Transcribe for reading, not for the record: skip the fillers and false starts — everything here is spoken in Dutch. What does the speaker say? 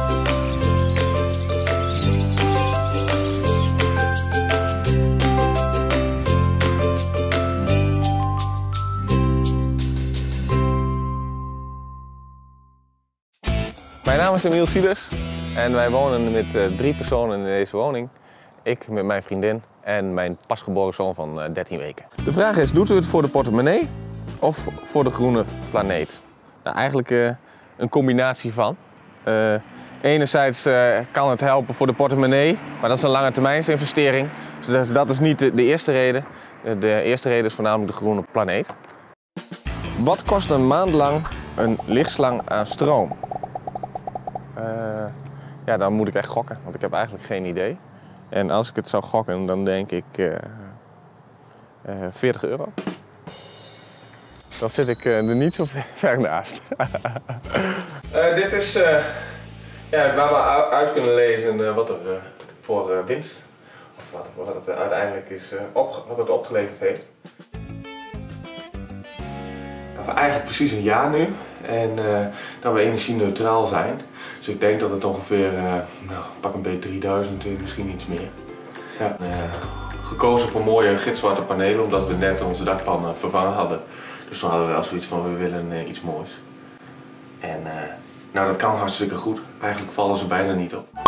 Mijn naam is Emiel Sielers en wij wonen met 3 personen in deze woning. Ik met mijn vriendin en mijn pasgeboren zoon van 13 weken. De vraag is, doet u het voor de portemonnee of voor de groene planeet? Nou, eigenlijk een combinatie van. Enerzijds kan het helpen voor de portemonnee, maar dat is een langetermijnsinvestering. Dus dat is niet de eerste reden. De eerste reden is voornamelijk de groene planeet. Wat kost een maand lang een lichtslang aan stroom? Ja, dan moet ik echt gokken, want ik heb eigenlijk geen idee. En als ik het zou gokken, dan denk ik €40. Dan zit ik er niet zo ver naast. Dit is ja, waar we uit kunnen lezen wat er voor winst, of wat het uiteindelijk is, wat het opgeleverd heeft. Eigenlijk precies een jaar nu en dat we energie-neutraal zijn. Dus ik denk dat het ongeveer, pak een beetje 3000, misschien iets meer. Ja. Gekozen voor mooie gitzwarte panelen omdat we net onze dakpan vervangen hadden. Dus toen hadden we wel zoiets van, we willen iets moois. En nou, dat kan hartstikke goed. Eigenlijk vallen ze bijna niet op.